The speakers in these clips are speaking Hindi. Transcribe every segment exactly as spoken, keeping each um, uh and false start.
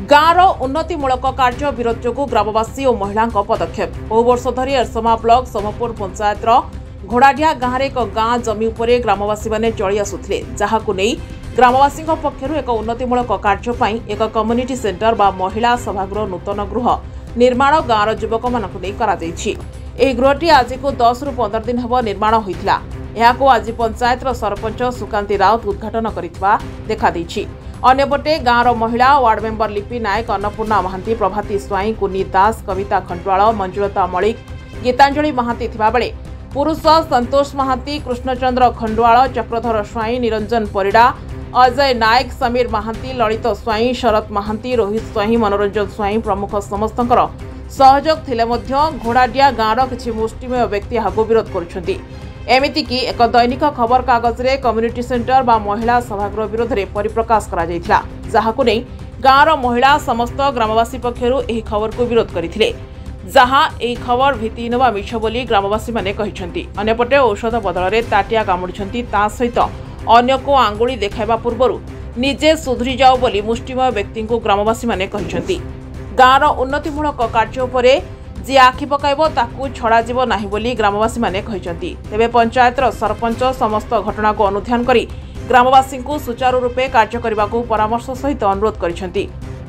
गाँवर उन्नतिमूलक कार्य विरोध जो ग्रामवासी और महिला पदक्षेप। बहु वर्ष धरी एरसमा ब्लॉक सोमपुर पंचायतर घोड़ाढिया गाँव में एक गाँ जमी उपरे ग्रामवासी मैंने चली आसुथिले, जहाकु नै ग्रामवासी पक्षर एक उन्नतिमूलक कार्य एक कम्युनिटी सेंटर बा महिला सभागृह नूतन गृह निर्माण गाँवर युवक मानक नै करा जायछि। एही गृहटी आज को दस रु पंद्रह दिन हब निर्माण होइथिला। एहाको आज पंचायतर सरपंच सुकांती राउत उद्घाटन करितबा देखा दैछि। अन्यपटे गाँवर महिला वार्ड मेंबर लिपि नायक, अन्नपूर्णा महांती, प्रभाती स्वाई, कुनी दास, कविता खंटवाल, मंजुलता मलिक, गीतांजलि महांती थिबा बेले पुरुष संतोष महांती, कृष्णचंद्र खंडवाल, चक्रधर स्वाई, निरंजन परिडा, अजय नायक, समीर महांती, ललित स्वाई, शरत महांती, रोहित स्वाई, मनोरंजन स्वाई प्रमुख समस्तंकर सहयोग थिले मध्य घोड़ाडिया गाँवर किछि मुष्टिमेय व्यक्ति हागु विरोध करुछन्ति। एमितिकी एक दैनिक खबर कागज रे कम्युनिटी सेंटर बा महिला सभागृह विरोध में परिप्रकाश करा जायथिला, जहाकु नै गाँवर महिला समस्त ग्रामवासी पक्षरु एही खबर को विरोध करिथिले, जहां एही खबर भित्तिहीन बा मिछ बोली ग्रामवासी माने कहिसंती। अन्यपटे औषध बदल रे ताटिया कामुडिसंती, ता सहित अन्य को आंगुली देखाइबा पूर्वरु निजे सुधरी जाओ बोली मुष्टिमय व्यक्ति को ग्रामवासी माने कहिसंती। गाँवर उन्नतिमूलक कार्य उपरे जी आखि पकाइबो ताकू छड़ा जीव नाही बोली ग्रामवासी माने कहिसंती। तेबे पंचायतर सरपंच समस्त घटना को अनुध्यान करी ग्रामवासी को सुचारू रूपे कार्य करबा को परामर्श सहित अनुरोध करिसंती।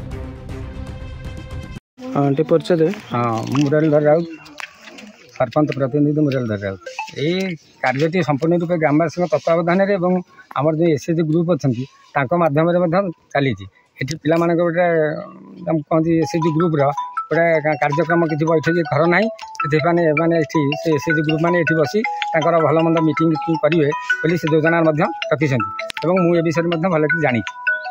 आंटी परिचय हाँ मुरलीधर राउत, सरपंच प्रतिनिधि मुरलीधर राउत। ये कार्यटी संपूर्ण रूपे ग्रामवासी तत्वावधान आमर जो एसएचजी ग्रुप अच्छा माध्यम चली पिला गोटे कहते एसएचजी ग्रुप गोटे कार्यक्रम किसी बैठक घर ना मैंने एसएचजी ग्रुप मैंने बसी भल मंद मीटिंग करेंगे बोली से योजना रखी मुझे विषय में भल कि जानी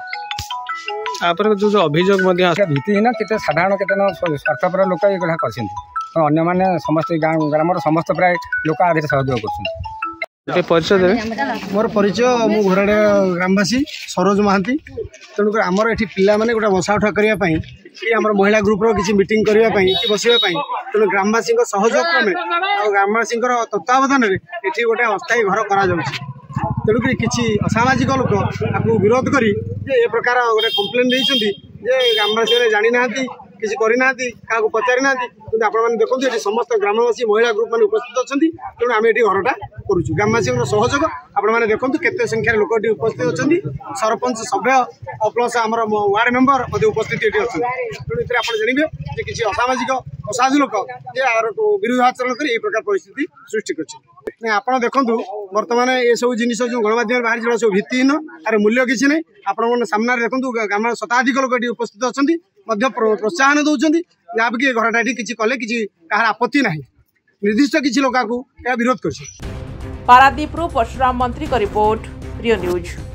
जो अभियोग भित्तिहीन के साधारण के स्वार्थपर लोक ये कर अन्य समस्त ग्राम समस्त प्राय लोक आधे सहयोग कर परिचय मोर परिचय मु घोराड़े ग्रामवासी सरोज महांती। तेणुक आमर ये पिला माने गोटे बसा उठा करने कि आम महिला ग्रुप किसी मीटिंग करने कि बसवाई तेणु ग्रामवासी सहयोग क्रमे और ग्रामवासी तत्वावधान में ये गोटे अस्थायी घर कर तेणुक किसी असामाजिक लोक आपको विरोध कर प्रकार गोटे कम्प्लेन नहीं ग्रामवासी जानी ना किसी करना क्या पचारि ना कि आपने देखो ये समस्त ग्रामवासी महिला ग्रुप मैंने उपस्थित अच्छा तेणु आम ये घरटा करुचु ग्रामवासी सहयोग आपने देखो केते संख्यार लोक उपस्थित अच्छा सरपंच सभ्य प्लस आम वार्ड मेंबर उपस्थित ये अच्छा तेणु ये आप जानवे किसी असामाजिक असाधु लोक विरोधाचरण कर प्रकार परिस्थिति सृष्टि कर आप देखु बर्तमान ये सब जिन जो गणमाध्यम बाहर सब भित्तिहीन आर मूल्य किसी ना आपण सामने देखो ग्राम शताधिक लोक उपस्थित अच्छा प्रोत्साहन दौरान जहाँकि कि घरटा किसी कले किसी कहार आपत्ति ना निर्दिष्ट किसी लोक विरोध कर। पारादीप परशुराम मंत्री का रिपोर्ट, प्रिय न्यूज।